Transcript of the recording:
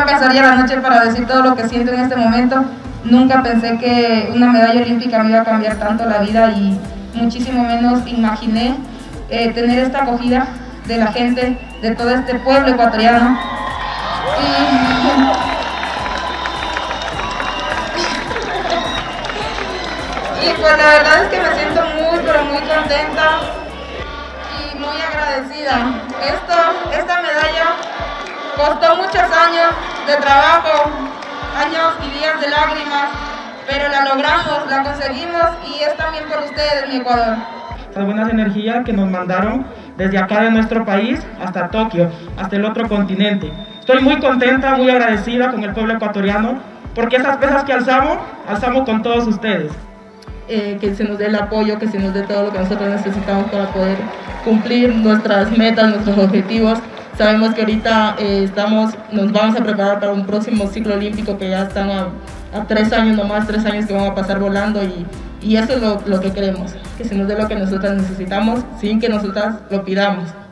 alcanzaría la noche para decir todo lo que siento en este momento. Nunca pensé que una medalla olímpica me iba a cambiar tanto la vida y muchísimo menos imaginé tener esta acogida de la gente, de todo este pueblo ecuatoriano. Y pues la verdad es que me siento muy, pero muy contenta y muy agradecida. Esta medalla costó muchos años de trabajo, años y días de lágrimas, pero la logramos, la conseguimos y es también por ustedes, mi Ecuador. Las buenas energías que nos mandaron desde acá de nuestro país hasta Tokio, hasta el otro continente. Estoy muy contenta, muy agradecida con el pueblo ecuatoriano, porque esas pesas que alzamos con todos ustedes. Que se nos dé el apoyo, que se nos dé todo lo que nosotros necesitamos para poder cumplir nuestras metas, nuestros objetivos. Sabemos que ahorita nos vamos a preparar para un próximo ciclo olímpico que ya están a 3 años nomás, 3 años que van a pasar volando y eso es lo que queremos, que se nos dé lo que nosotras necesitamos sin que nosotras lo pidamos.